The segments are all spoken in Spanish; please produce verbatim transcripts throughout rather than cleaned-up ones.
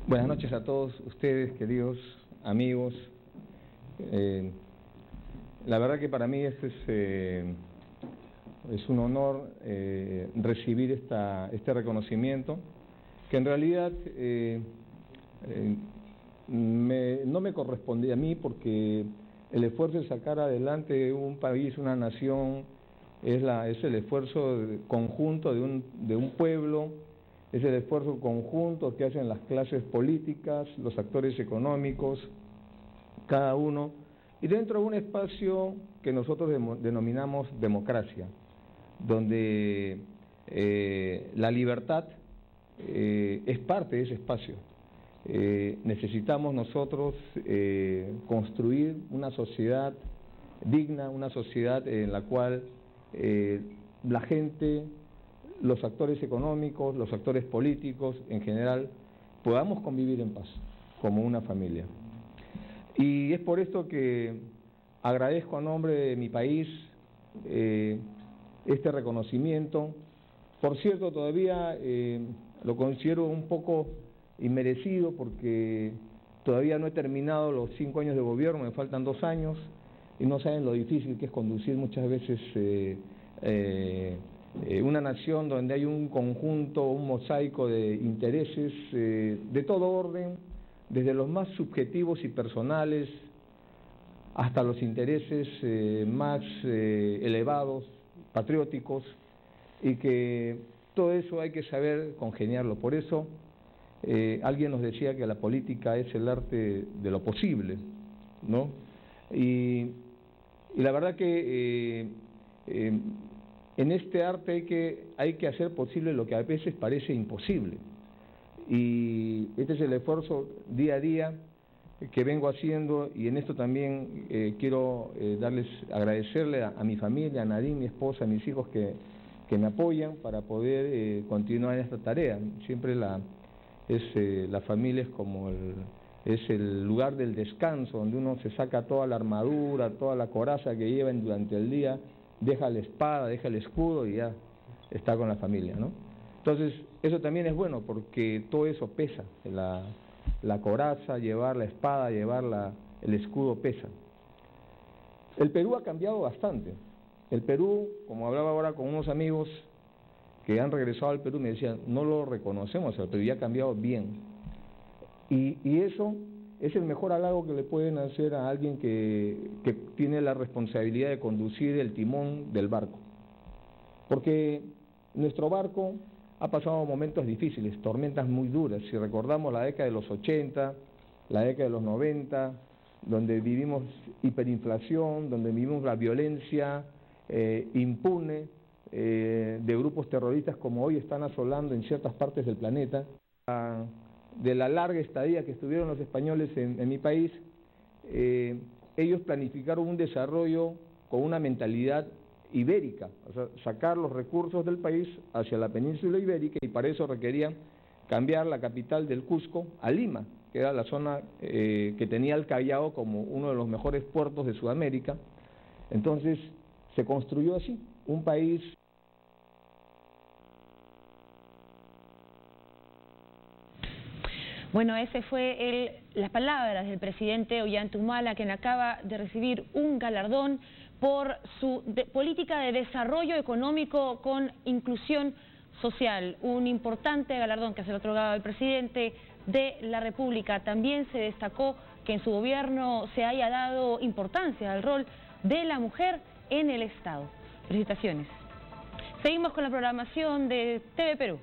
Buenas noches a todos ustedes, queridos amigos. Eh, la verdad que para mí este es, eh, es un honor eh, recibir esta, este reconocimiento, que en realidad eh, eh, me, no me correspondía a mí, porque el esfuerzo de sacar adelante un país, una nación, es, la, es el esfuerzo conjunto de un, de un pueblo. Es el esfuerzo conjunto que hacen las clases políticas, los actores económicos, cada uno, y dentro de un espacio que nosotros denominamos democracia, donde eh, la libertad eh, es parte de ese espacio. Eh, necesitamos nosotros eh, construir una sociedad digna, una sociedad en la cual eh, la gente, los actores económicos, los actores políticos en general, podamos convivir en paz, como una familia. Y es por esto que agradezco a nombre de mi país eh, este reconocimiento. Por cierto, todavía eh, lo considero un poco inmerecido, porque todavía no he terminado los cinco años de gobierno, me faltan dos años, y no saben lo difícil que es conducir muchas veces eh, eh, Eh, una nación donde hay un conjunto, un mosaico de intereses eh, de todo orden, desde los más subjetivos y personales hasta los intereses eh, más eh, elevados, patrióticos, y que todo eso hay que saber congeniarlo. Por eso eh, alguien nos decía que la política es el arte de lo posible, ¿no? Y, y la verdad que eh, eh, en este arte hay que, hay que hacer posible lo que a veces parece imposible. Y este es el esfuerzo día a día que vengo haciendo, y en esto también eh, quiero eh, darles, agradecerle a, a mi familia, a Nadine, mi esposa, a mis hijos que, que me apoyan para poder eh, continuar en esta tarea. Siempre la, es, eh, la familia es como el, es el lugar del descanso, donde uno se saca toda la armadura, toda la coraza que llevan durante el día, deja la espada, deja el escudo y ya está con la familia, ¿no? Entonces, eso también es bueno, porque todo eso pesa, la, la coraza, llevar la espada, llevar la, el escudo pesa. El Perú ha cambiado bastante. El Perú, como hablaba ahora con unos amigos que han regresado al Perú, me decían, no lo reconocemos, el Perú ya ha cambiado bien. Y, y eso es el mejor halago que le pueden hacer a alguien que, que tiene la responsabilidad de conducir el timón del barco. Porque nuestro barco ha pasado momentos difíciles, tormentas muy duras. Si recordamos la década de los ochenta, la década de los noventa, donde vivimos hiperinflación, donde vivimos la violencia eh, impune eh, de grupos terroristas como hoy están asolando en ciertas partes del planeta, de la larga estadía que estuvieron los españoles en, en mi país, eh, ellos planificaron un desarrollo con una mentalidad ibérica, o sea, sacar los recursos del país hacia la península ibérica, y para eso requerían cambiar la capital del Cusco a Lima, que era la zona eh, que tenía el Callao como uno de los mejores puertos de Sudamérica. Entonces se construyó así, un país. Bueno, ese fue el, las palabras del presidente Ollanta Humala, quien acaba de recibir un galardón por su de, política de desarrollo económico con inclusión social. Un importante galardón que se le otorgaba al presidente de la República. También se destacó que en su gobierno se haya dado importancia al rol de la mujer en el Estado. Felicitaciones. Seguimos con la programación de T V Perú.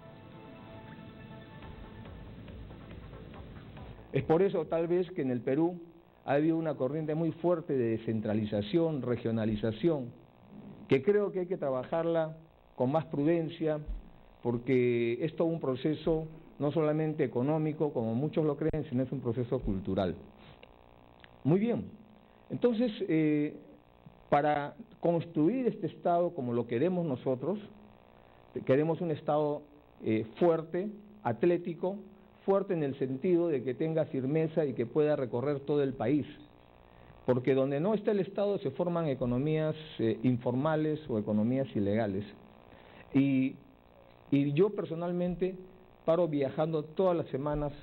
Es por eso tal vez que en el Perú ha habido una corriente muy fuerte de descentralización, regionalización, que creo que hay que trabajarla con más prudencia, porque es todo un proceso no solamente económico, como muchos lo creen, sino es un proceso cultural. Muy bien, entonces, eh, para construir este Estado como lo queremos nosotros, queremos un Estado eh, fuerte, atlético, fuerte en el sentido de que tenga firmeza y que pueda recorrer todo el país, porque donde no está el Estado se forman economías eh, informales o economías ilegales. Y, y yo personalmente paro viajando todas las semanas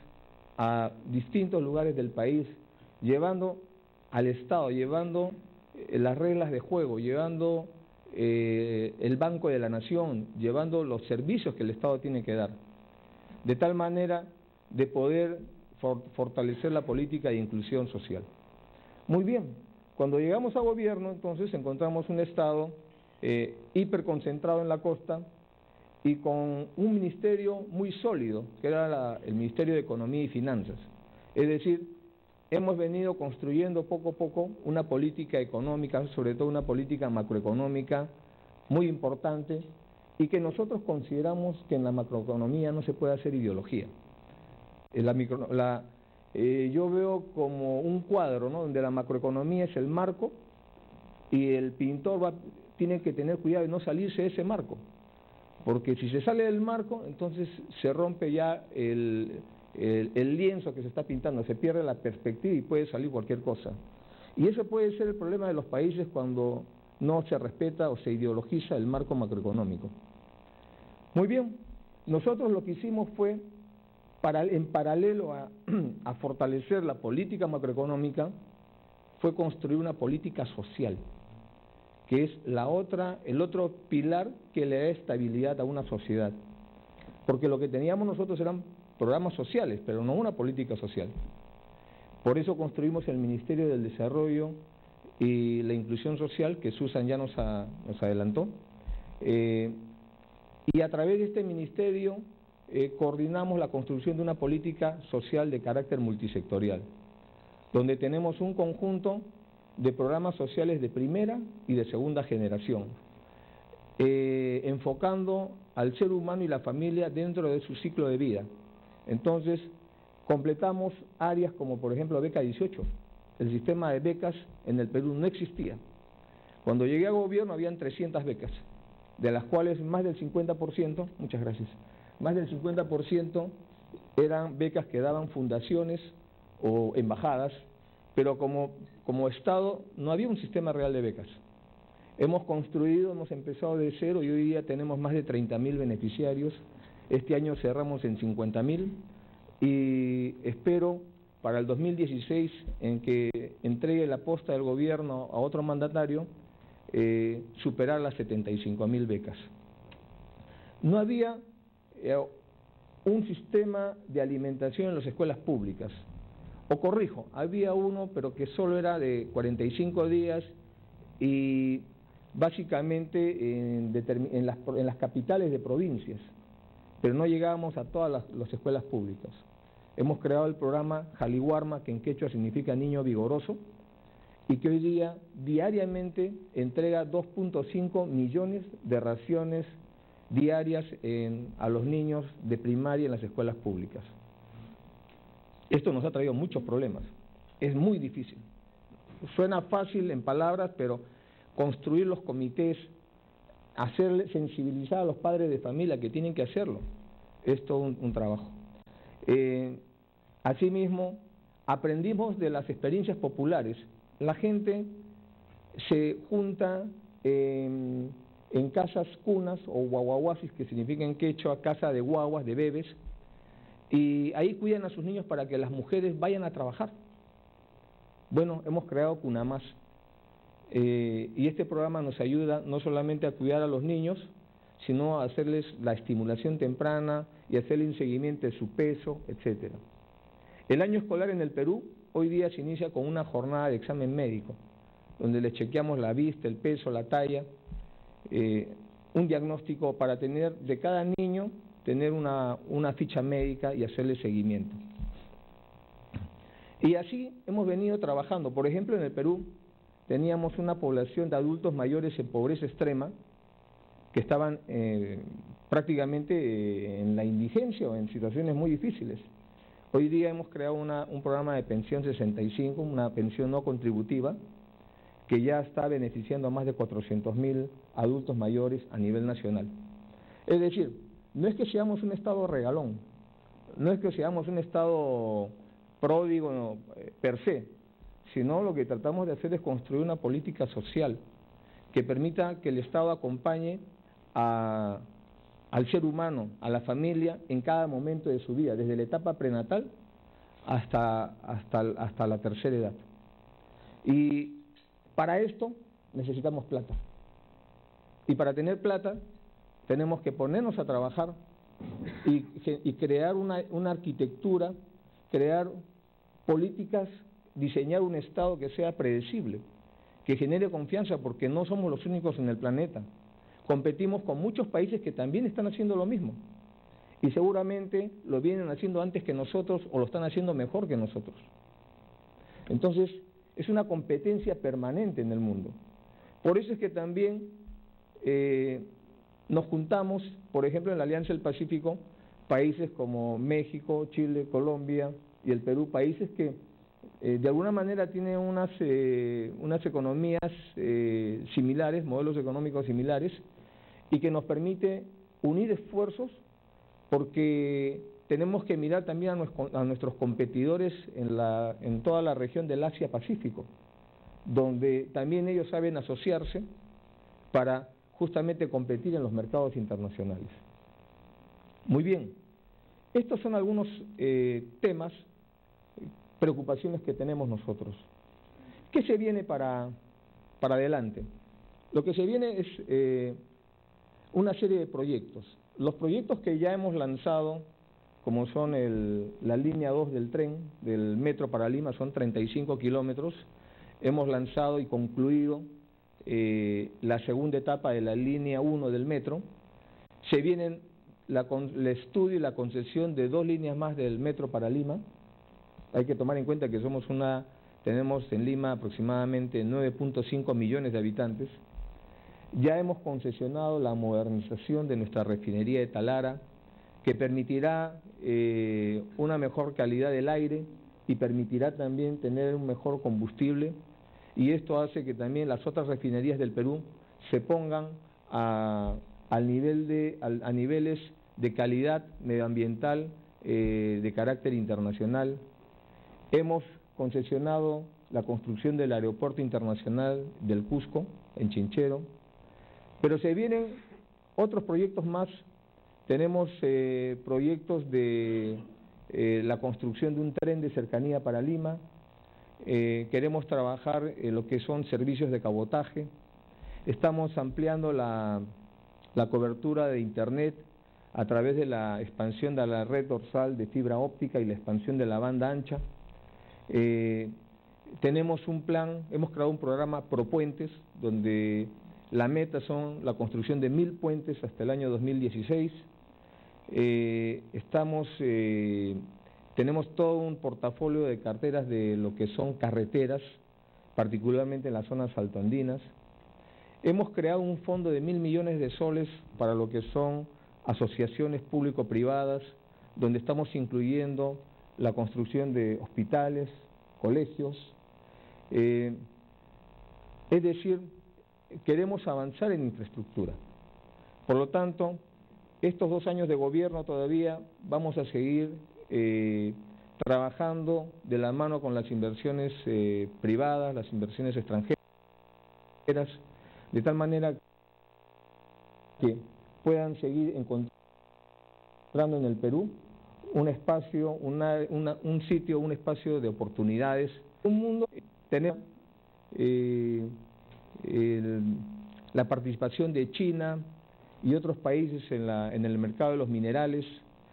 a distintos lugares del país, llevando al Estado, llevando eh, las reglas de juego, llevando eh, el Banco de la Nación, llevando los servicios que el Estado tiene que dar, de tal manera de poder for fortalecer la política de inclusión social. Muy bien, cuando llegamos a gobierno, entonces encontramos un Estado eh, hiperconcentrado en la costa y con un ministerio muy sólido, que era la, el Ministerio de Economía y Finanzas. Es decir, hemos venido construyendo poco a poco una política económica, sobre todo una política macroeconómica muy importante, y que nosotros consideramos que en la macroeconomía no se puede hacer ideología. En la micro, la, eh, yo veo como un cuadro, ¿no?, donde la macroeconomía es el marco y el pintor va, tiene que tener cuidado de no salirse de ese marco, porque si se sale del marco, entonces se rompe ya el, el, el lienzo que se está pintando, se pierde la perspectiva y puede salir cualquier cosa. Y eso puede ser el problema de los países cuando no se respeta o se ideologiza el marco macroeconómico. Muy bien, nosotros lo que hicimos fue, para, en paralelo a, a fortalecer la política macroeconómica, fue construir una política social, que es la otra, el otro pilar que le da estabilidad a una sociedad. Porque lo que teníamos nosotros eran programas sociales, pero no una política social. Por eso construimos el Ministerio del Desarrollo y la Inclusión Social, que Susan ya nos, a, nos adelantó. Eh, y a través de este ministerio eh, coordinamos la construcción de una política social de carácter multisectorial, donde tenemos un conjunto de programas sociales de primera y de segunda generación, eh, enfocando al ser humano y la familia dentro de su ciclo de vida. Entonces, completamos áreas como, por ejemplo, Beca dieciocho. El sistema de becas en el Perú no existía. Cuando llegué a gobierno habían trescientas becas, de las cuales más del cincuenta por ciento, muchas gracias, más del cincuenta por ciento eran becas que daban fundaciones o embajadas, pero como, como Estado no había un sistema real de becas. Hemos construido, hemos empezado de cero y hoy día tenemos más de treinta mil beneficiarios. Este año cerramos en cincuenta mil y espero para el dos mil dieciséis, en que entregue la posta del gobierno a otro mandatario, eh, superar las setenta y cinco mil becas. No había eh, un sistema de alimentación en las escuelas públicas. O corrijo, había uno, pero que solo era de cuarenta y cinco días y básicamente en, en, las, en las capitales de provincias, pero no llegábamos a todas las, las escuelas públicas. Hemos creado el programa Jaliwarma, que en quechua significa niño vigoroso, y que hoy día diariamente entrega dos punto cinco millones de raciones diarias en, a los niños de primaria en las escuelas públicas. Esto nos ha traído muchos problemas, es muy difícil. Suena fácil en palabras, pero construir los comités, hacerle sensibilizar a los padres de familia que tienen que hacerlo, es todo un, un trabajo. Eh, asimismo, aprendimos de las experiencias populares. La gente se junta en, en casas cunas o guaguaguasis, que significa en quechua casa de guaguas, de bebés, y ahí cuidan a sus niños para que las mujeres vayan a trabajar. Bueno, hemos creado Cunamás, eh, y este programa nos ayuda no solamente a cuidar a los niños, sino a hacerles la estimulación temprana y hacerle un seguimiento de su peso, etcétera. El año escolar en el Perú hoy día se inicia con una jornada de examen médico, donde les chequeamos la vista, el peso, la talla, eh, un diagnóstico para tener de cada niño, tener una, una ficha médica y hacerle seguimiento. Y así hemos venido trabajando. Por ejemplo, en el Perú teníamos una población de adultos mayores en pobreza extrema, que estaban eh, prácticamente eh, en la indigencia o en situaciones muy difíciles. Hoy día hemos creado una, un programa de pensión sesenta y cinco, una pensión no contributiva, que ya está beneficiando a más de cuatrocientos mil adultos mayores a nivel nacional. Es decir, no es que seamos un Estado regalón, no es que seamos un Estado pródigo no, eh, per se, sino lo que tratamos de hacer es construir una política social que permita que el Estado acompañe a, al ser humano, a la familia, en cada momento de su vida, desde la etapa prenatal hasta, hasta, hasta la tercera edad. Y para esto necesitamos plata. Y para tener plata tenemos que ponernos a trabajar y, y crear una, una arquitectura, crear políticas, diseñar un Estado que sea predecible, que genere confianza, porque no somos los únicos en el planeta. Competimos con muchos países que también están haciendo lo mismo y seguramente lo vienen haciendo antes que nosotros o lo están haciendo mejor que nosotros. Entonces, es una competencia permanente en el mundo. Por eso es que también eh, nos juntamos, por ejemplo, en la Alianza del Pacífico, países como México, Chile, Colombia y el Perú, países que eh, de alguna manera tienen unas, eh, unas economías eh, similares, modelos económicos similares, y que nos permite unir esfuerzos, porque tenemos que mirar también a, nuestro, a nuestros competidores en, la, en toda la región del Asia-Pacífico, donde también ellos saben asociarse para justamente competir en los mercados internacionales. Muy bien, estos son algunos eh, temas, preocupaciones que tenemos nosotros. ¿Qué se viene para, para adelante? Lo que se viene es eh, una serie de proyectos. Los proyectos que ya hemos lanzado, como son el, la línea dos del tren, del metro para Lima, son treinta y cinco kilómetros. Hemos lanzado y concluido eh, la segunda etapa de la línea uno del metro. Se vienen la, el estudio y la concesión de dos líneas más del metro para Lima. Hay que tomar en cuenta que somos una, tenemos en Lima aproximadamente nueve punto cinco millones de habitantes. Ya hemos concesionado la modernización de nuestra refinería de Talara, que permitirá eh, una mejor calidad del aire y permitirá también tener un mejor combustible, y esto hace que también las otras refinerías del Perú se pongan a, al nivel de, a, a niveles de calidad medioambiental eh, de carácter internacional. Hemos concesionado la construcción del Aeropuerto Internacional del Cusco, en Chinchero, pero se vienen otros proyectos más. Tenemos eh, proyectos de eh, la construcción de un tren de cercanía para Lima, eh, queremos trabajar en lo que son servicios de cabotaje, estamos ampliando la, la cobertura de Internet a través de la expansión de la red dorsal de fibra óptica y la expansión de la banda ancha. Eh, tenemos un plan, hemos creado un programa ProPuentes, donde la meta son la construcción de mil puentes hasta el año dos mil dieciséis. Eh, estamos, eh, tenemos todo un portafolio de carteras de lo que son carreteras, particularmente en las zonas altoandinas. Hemos creado un fondo de mil millones de soles para lo que son asociaciones público-privadas, donde estamos incluyendo la construcción de hospitales, colegios. Eh, es decir, queremos avanzar en infraestructura. Por lo tanto, estos dos años de gobierno todavía vamos a seguir eh, trabajando de la mano con las inversiones eh, privadas, las inversiones extranjeras, de tal manera que puedan seguir encontrando en el Perú un espacio, una, una, un sitio, un espacio de oportunidades. Un mundo, tenemos eh, el, la participación de China y otros países en, la, en el mercado de los minerales,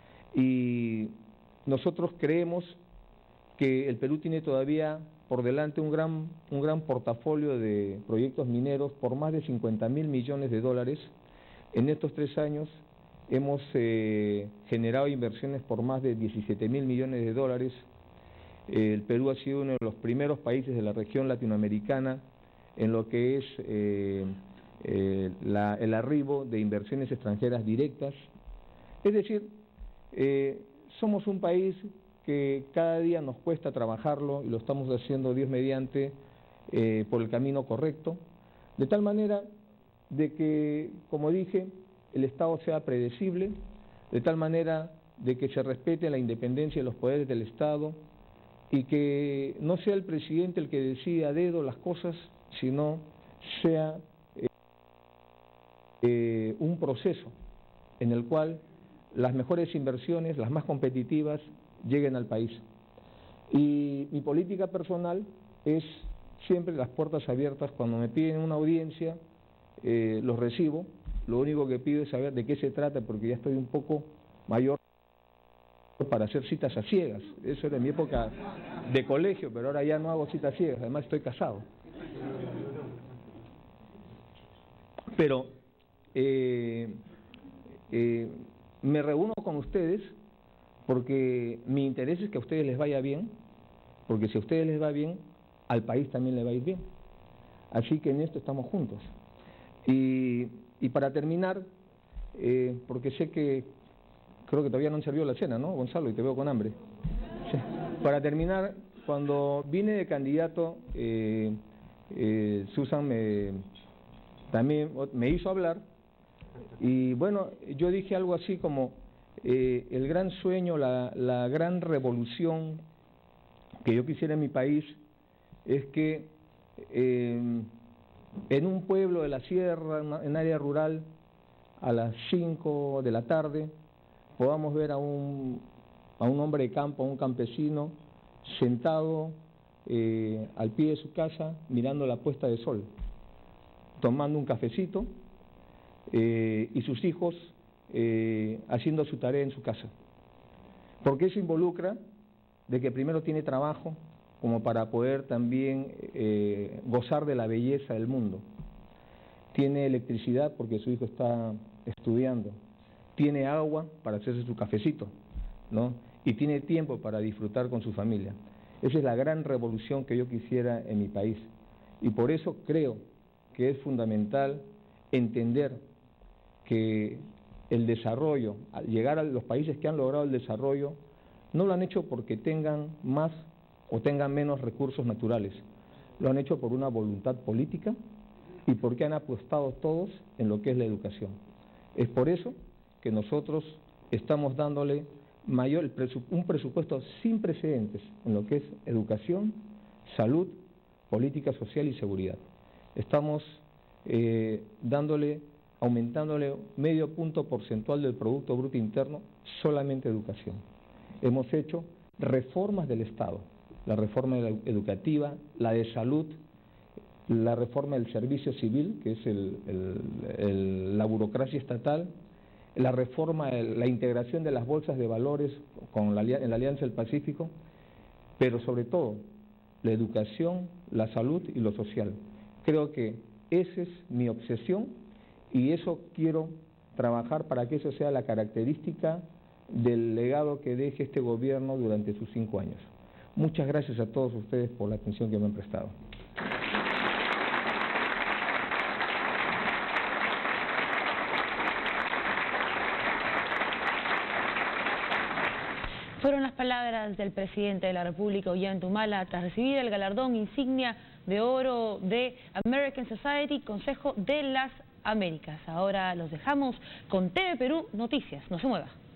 y nosotros creemos que el Perú tiene todavía por delante un gran, un gran portafolio de proyectos mineros por más de cincuenta mil millones de dólares. En estos tres años hemos eh, generado inversiones por más de diecisiete mil millones de dólares. Eh, el Perú ha sido uno de los primeros países de la región latinoamericana en lo que es eh, eh, la, el arribo de inversiones extranjeras directas. Es decir, eh, somos un país que cada día nos cuesta trabajarlo y lo estamos haciendo, Dios mediante, eh, por el camino correcto, de tal manera de que, como dije, el Estado sea predecible, de tal manera de que se respete la independencia de los poderes del Estado y que no sea el presidente el que decida a dedo las cosas, sino sea eh, eh, un proceso en el cual las mejores inversiones, las más competitivas, lleguen al país. Y mi política personal es siempre las puertas abiertas. Cuando me piden una audiencia, eh, los recibo. Lo único que pido es saber de qué se trata, porque ya estoy un poco mayor para hacer citas a ciegas. Eso era en mi época de colegio, pero ahora ya no hago citas ciegas, además estoy casado. Pero eh, eh, me reúno con ustedes porque mi interés es que a ustedes les vaya bien, porque si a ustedes les va bien, al país también le va a ir bien. Así que en esto estamos juntos. Y, y para terminar, eh, porque sé que creo que todavía no han servido la cena, ¿no, Gonzalo? Y te veo con hambre. Sí. Para terminar, cuando vine de candidato, eh, eh, Susan me, también me hizo hablar, y bueno, yo dije algo así como, eh, el gran sueño, la, la gran revolución que yo quisiera en mi país es que eh, en un pueblo de la sierra, en área rural, a las cinco de la tarde, podamos ver a un, a un hombre de campo, a un campesino, sentado eh, al pie de su casa, mirando la puesta de sol, tomando un cafecito, eh, y sus hijos eh, haciendo su tarea en su casa. Porque eso involucra de que primero tiene trabajo, como para poder también eh, gozar de la belleza del mundo. Tiene electricidad porque su hijo está estudiando. Tiene agua para hacerse su cafecito, ¿no? Y tiene tiempo para disfrutar con su familia. Esa es la gran revolución que yo quisiera en mi país. Y por eso creo que es fundamental entender que el desarrollo, al llegar a los países que han logrado el desarrollo, no lo han hecho porque tengan más o tengan menos recursos naturales. Lo han hecho por una voluntad política y porque han apostado todos en lo que es la educación. Es por eso que nosotros estamos dándole mayor, un presupuesto sin precedentes en lo que es educación, salud, política social y seguridad. Estamos eh, dándole, aumentándole medio punto porcentual del Producto Bruto Interno solamente educación. Hemos hecho reformas del Estado, la reforma educativa, la de salud, la reforma del servicio civil, que es el, el, el, la burocracia estatal, la reforma, la integración de las bolsas de valores con la, en la Alianza del Pacífico, pero sobre todo la educación, la salud y lo social. Creo que esa es mi obsesión y eso quiero trabajar para que eso sea la característica del legado que deje este gobierno durante sus cinco años. Muchas gracias a todos ustedes por la atención que me han prestado. Fueron las palabras del presidente de la República, Ollanta Humala, tras recibir el galardón insignia de oro de American Society, Consejo de las Américas. Ahora los dejamos con T V Perú Noticias. No se mueva.